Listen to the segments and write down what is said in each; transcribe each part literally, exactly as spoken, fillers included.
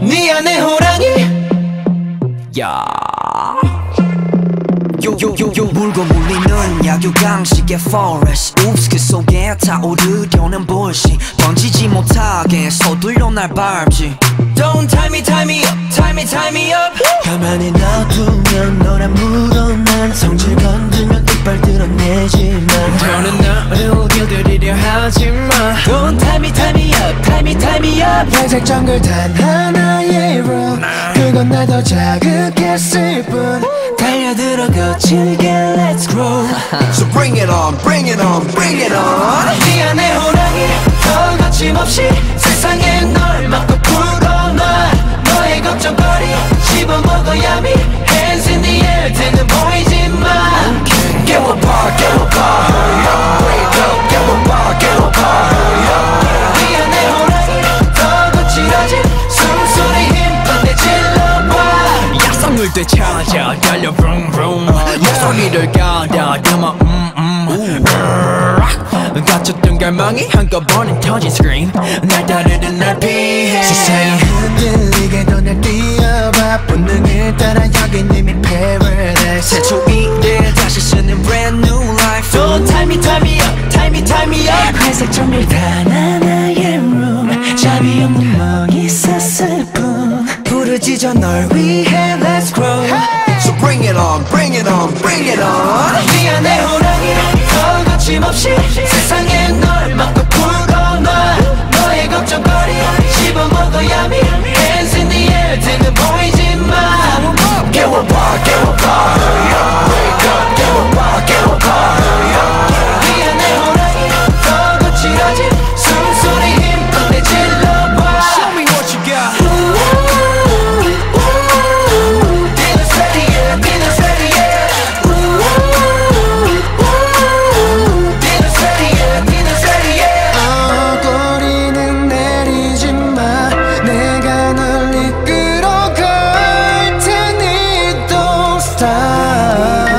네 안에 호랑이 야 요요요요 물고 물리는 약육강식의 forest Oops 그 속에 타오르려는 bullshit 던지지 못하게 서둘러 날 밟지 Don't tie me tie me up tie me tie me up 가만히 놔두면 너란 묻어난 성질 건들면 이빨 드러내지만 너는 나를 길들이려 하지마 Don't tie me tie me up tie me tie me up 회색 정글 단 하나의 rule 그건 날 더 자극했을 뿐 달려들어 거칠게 let's grow So bring it on bring it on bring it on 네 안에 호랑이 더 거침없이 세상에 널 막고 풀어놔 너의 걱정거리 씹어먹어야미 Hands in the air 등은 보이지만 깨워봐 깨워봐 Hurry up wake up 깨워봐 깨워봐 Hurry up 네 안에 호랑이 더 거칠어진 숨소리 힘껏 내질러봐 약성을 되찾아 달려 vroom vroom 목소리를 가다듬어 음음 갇혔던 갈망이 한꺼번에 터진 스크린 날 따르는 날 피해 세상이 흔들리게도 날 뛰어봐 본능에 따라 여긴 이미 paradise 새초이를 다시 쓰는 brand new life Don't tie me tie me up tie me tie me up 회색 정글 단 하나의 room 잠이 없는 멍이 샀을 뿐 부르짖어 널 위해 let's grow So bring it on bring it on bring it on 네 안에 호랑이 더 거침없이 세상에 널 막고 풀어놔 너의 걱정거리 씹어먹어야미 Hands in the air 등은 보이지만 깨워봐 깨워봐 Hurry up wake up 깨워봐 깨워봐 Hurry up 네 안에 호랑이 더 거칠어진 숨소리 힘껏 내질러봐 Show me what you got Dinner's ready yeah dinner's ready yeah Dinner's ready yeah dinner's ready yeah 어, 꼬리는 내리지 마 내가 널 이끌어 갈 테니 don't stop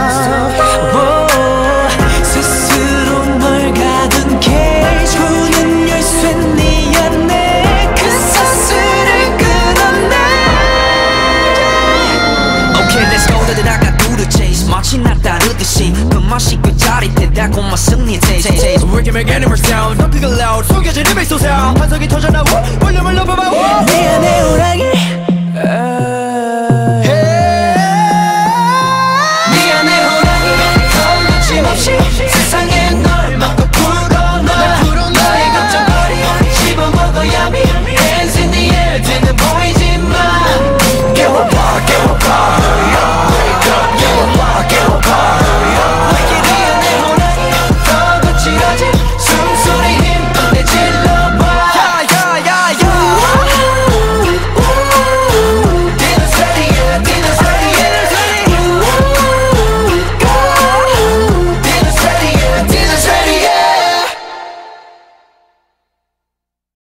스스로 널 가둔 케이지 문은 열쇠 네 안에 그 사슬을 끊어내 Okay let's go 다들 아까 누르 chase 마치 나 따르듯이 그 맛이 그 짜릿해 달콤한 승리 taste taste We're gonna make animals sound Don't pick a loud 속여진 입에 솟아 환상이 터져나와